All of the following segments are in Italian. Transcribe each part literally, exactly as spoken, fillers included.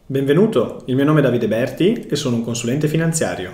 Benvenuto, il mio nome è Davide Berti e sono un consulente finanziario.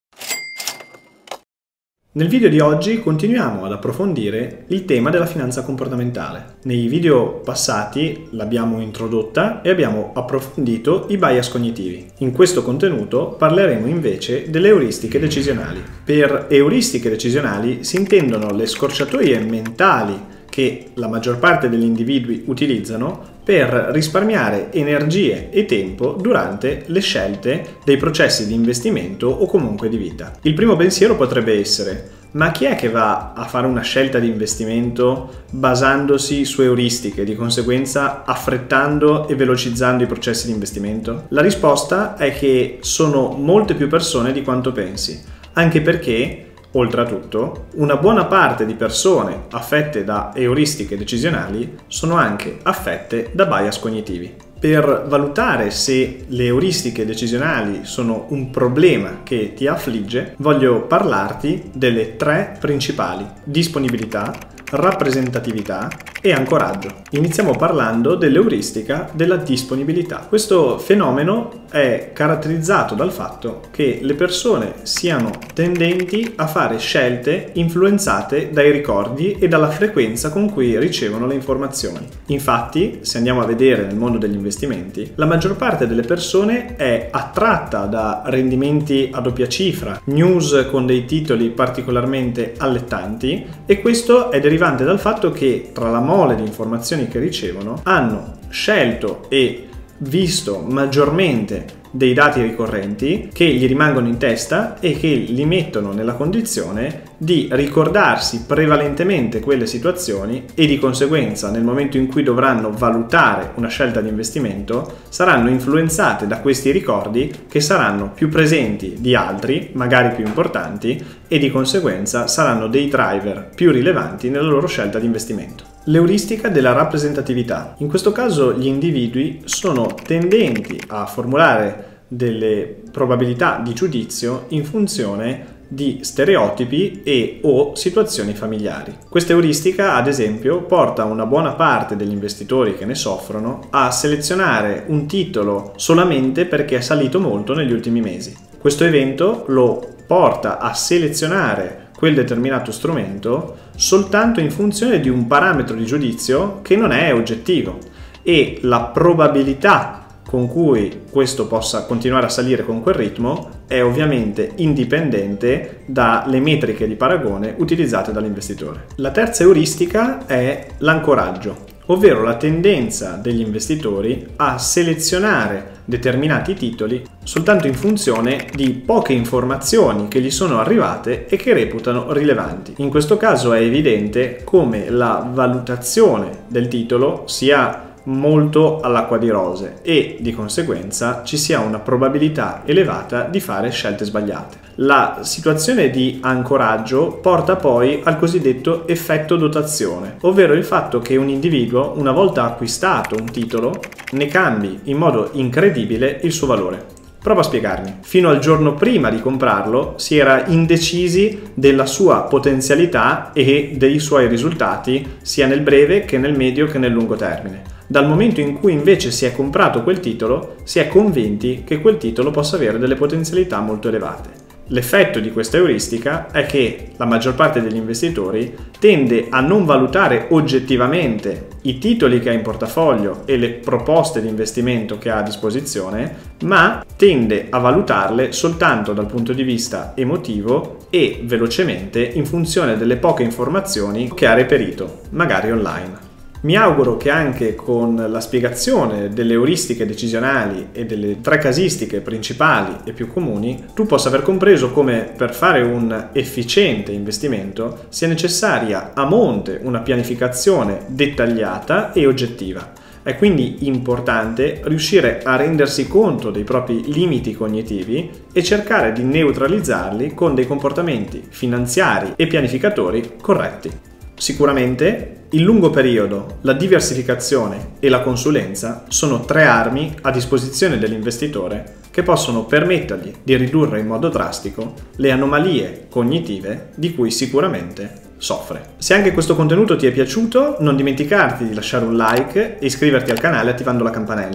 Nel video di oggi continuiamo ad approfondire il tema della finanza comportamentale. Nei video passati l'abbiamo introdotta e abbiamo approfondito i bias cognitivi. In questo contenuto parleremo invece delle euristiche decisionali. Per euristiche decisionali si intendono le scorciatoie mentali che la maggior parte degli individui utilizzano per risparmiare energie e tempo durante le scelte dei processi di investimento o comunque di vita. Il primo pensiero potrebbe essere: ma chi è che va a fare una scelta di investimento basandosi su euristiche, di conseguenza affrettando e velocizzando i processi di investimento? La risposta è che sono molte più persone di quanto pensi, anche perché oltre a tutto, una buona parte di persone affette da euristiche decisionali sono anche affette da bias cognitivi. Per valutare se le euristiche decisionali sono un problema che ti affligge, voglio parlarti delle tre principali: disponibilità, rappresentatività e ancoraggio. Iniziamo parlando dell'euristica della disponibilità. Questo fenomeno è caratterizzato dal fatto che le persone siano tendenti a fare scelte influenzate dai ricordi e dalla frequenza con cui ricevono le informazioni. Infatti, se andiamo a vedere nel mondo degli investimenti, la maggior parte delle persone è attratta da rendimenti a doppia cifra, news con dei titoli particolarmente allettanti, e questo è derivante dal fatto che tra la mole di informazioni che ricevono hanno scelto e visto maggiormente dei dati ricorrenti che gli rimangono in testa e che li mettono nella condizione di ricordarsi prevalentemente quelle situazioni, e di conseguenza nel momento in cui dovranno valutare una scelta di investimento saranno influenzate da questi ricordi, che saranno più presenti di altri, magari più importanti, e di conseguenza saranno dei driver più rilevanti nella loro scelta di investimento. L'euristica della rappresentatività. In questo caso gli individui sono tendenti a formulare delle probabilità di giudizio in funzione di stereotipi e o situazioni familiari. Questa euristica, ad esempio, porta una buona parte degli investitori che ne soffrono a selezionare un titolo solamente perché è salito molto negli ultimi mesi. Questo evento lo porta a selezionare quel determinato strumento soltanto in funzione di un parametro di giudizio che non è oggettivo, e la probabilità con cui questo possa continuare a salire con quel ritmo è ovviamente indipendente dalle metriche di paragone utilizzate dall'investitore. La terza euristica è l'ancoraggio, ovvero la tendenza degli investitori a selezionare determinati titoli soltanto in funzione di poche informazioni che gli sono arrivate e che reputano rilevanti. In questo caso è evidente come la valutazione del titolo sia molto all'acqua di rose e di conseguenza ci sia una probabilità elevata di fare scelte sbagliate. La situazione di ancoraggio porta poi al cosiddetto effetto dotazione, ovvero il fatto che un individuo, una volta acquistato un titolo, ne cambi in modo incredibile il suo valore. Provo a spiegarmi. Fino al giorno prima di comprarlo si era indecisi della sua potenzialità e dei suoi risultati sia nel breve che nel medio che nel lungo termine. Dal momento in cui invece si è comprato quel titolo, si è convinti che quel titolo possa avere delle potenzialità molto elevate. L'effetto di questa euristica è che la maggior parte degli investitori tende a non valutare oggettivamente i titoli che ha in portafoglio e le proposte di investimento che ha a disposizione, ma tende a valutarle soltanto dal punto di vista emotivo e velocemente in funzione delle poche informazioni che ha reperito, magari online. Mi auguro che anche con la spiegazione delle euristiche decisionali e delle tre casistiche principali e più comuni tu possa aver compreso come per fare un efficiente investimento sia necessaria a monte una pianificazione dettagliata e oggettiva. È quindi importante riuscire a rendersi conto dei propri limiti cognitivi e cercare di neutralizzarli con dei comportamenti finanziari e pianificatori corretti. Sicuramente il lungo periodo, la diversificazione e la consulenza sono tre armi a disposizione dell'investitore che possono permettergli di ridurre in modo drastico le anomalie cognitive di cui sicuramente soffre. Se anche questo contenuto ti è piaciuto, non dimenticarti di lasciare un like e iscriverti al canale attivando la campanella.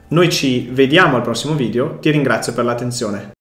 Noi ci vediamo al prossimo video, ti ringrazio per l'attenzione.